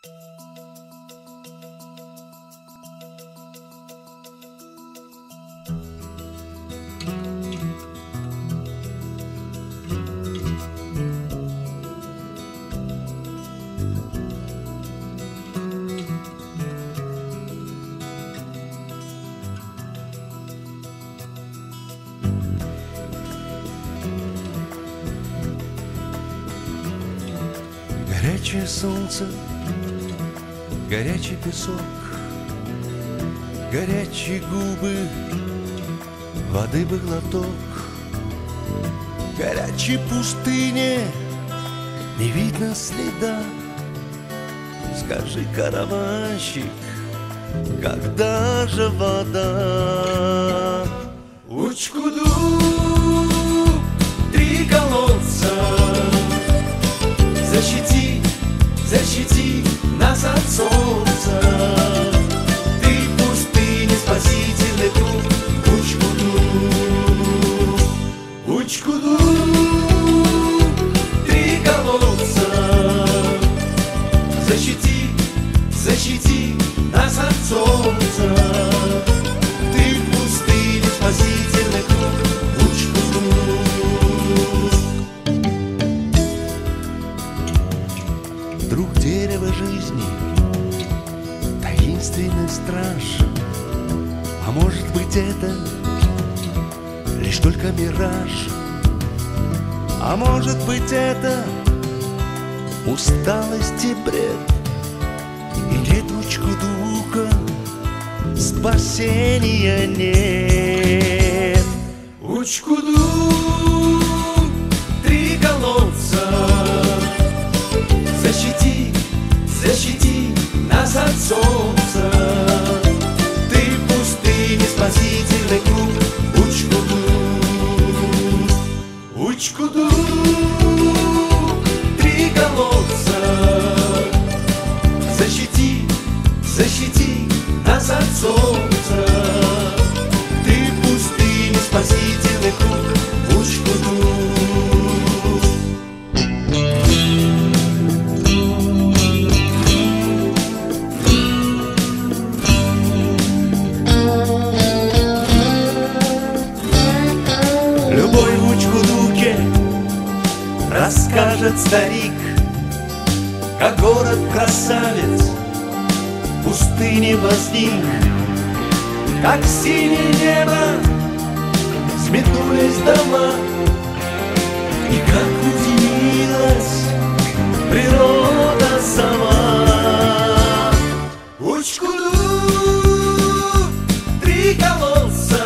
Горячее солнце, горячий песок, горячие губы, воды бы глоток. В горячей пустыне не видно следа. Скажи, караванщик, когда же вода? Учкуду, три колодца, защити, защити нас от солнца. Ты в пустыне спасительный круг. Учкуду, Учкуду, три колодца, защити, защити нас от солнца. Ты в пустыне спасительный круг. Учкуду. Вдруг дерево жизни, таинственный страж. А может быть это лишь только мираж? А может быть это усталость и бред? И нет Учкудука, спасения нет. Учкуду, три колодца, защити, защити нас от солнца. Ты в пустыне спасительный круг. Учкуду, Учкуду, три колодца, защити, защити нас от солнца. Ты в пустыне спасительный круг. Учкуду. Любой в Учкудуке расскажет старик, как город-красавец в пустыне возник, как синее небо взметнулись дома, и как удивилась природа сама. Учкуду, три колодца,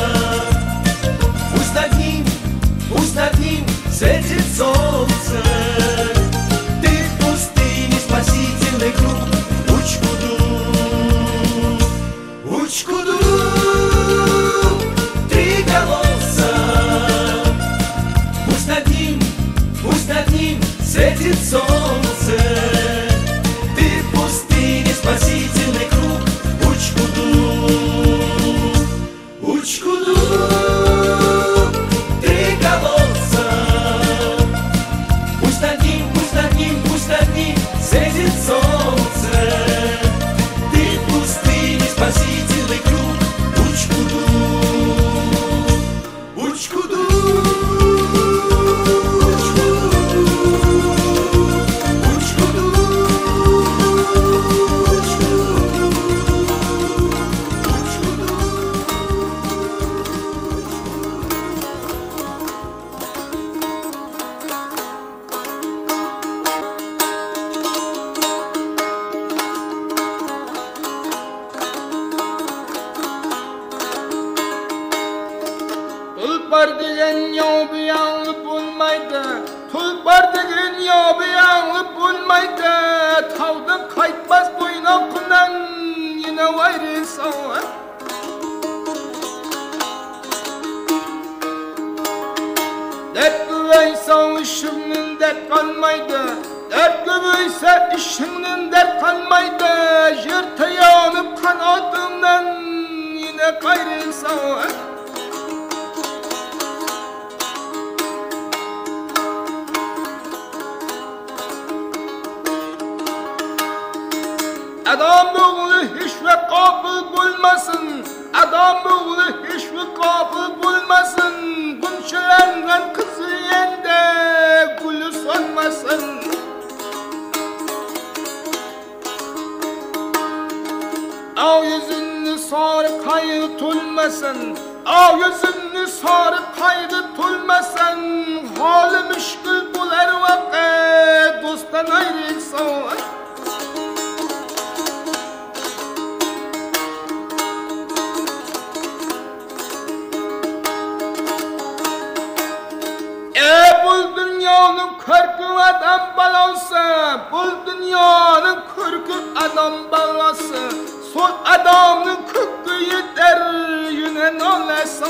пусть над ним светит солнце. Ты в пустыне спасительный круг. Учкуду, Учкуду, три колодца, пусть над ним светит солнце. Ты в пустыне спасительный круг. Учкуду, Учкуду, три колодца, пусть над ним светит солнце. Ты в пустыне спасительный круг. Учкуду, Учкуду, Tulpar degen yağ yanlıp olmaydı. Tulpar degen yağ yanlıp olmaydı. Tavda kaytmaz boynakından yine vayrı sağ. Dert güveyse işinin dert kalmaydı. Dert güveyse işinin dert kalmaydı. Yırta yanıp kanadından yine gayrı sağ. Adam oğlu hiçbir kabul bulmasın. Adam oğlu hiçbir kabul bulmasın. Gümşelengen kızı yende gülü solmasın. Av yüzünü sarı kayı tulmasın. Av yüzünü sarı kaydı tulmasın. Halı müşkül bular vakit dosttan ayrılsan. Bu dünyanın kırkı adam balası. Bu dünyanın kırkı adam balası. Sol adamın kırkı yeter yüne nolasa.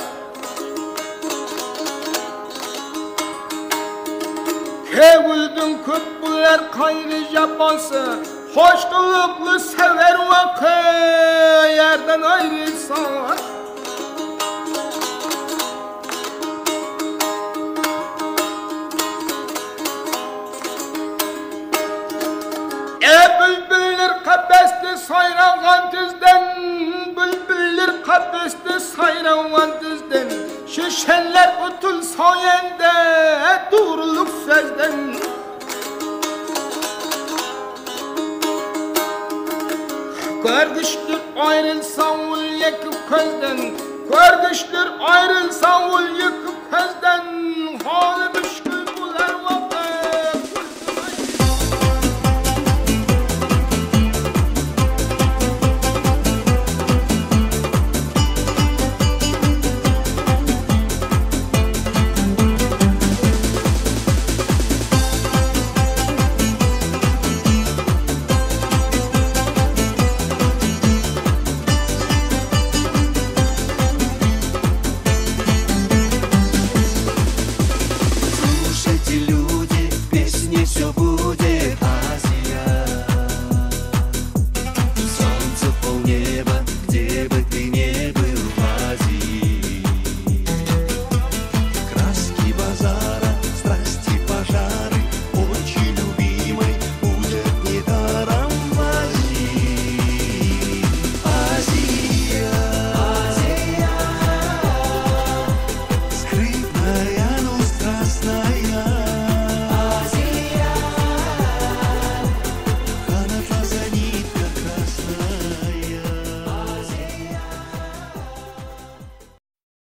Kevüldün köpüler kayrı yapansı. Hoşluklu sever vakı yerden ayrılsan. Bülbüller kafeste sayragan düzden. Bülbüller kafeste sayragan düzden. Şişenler otul sayende durulup sözden. Kardeşler ayrılsan ul yakıp közden. Kardeşler ayrılsan ul yakıp közden. Halı müşkül bular vakit. Скрытная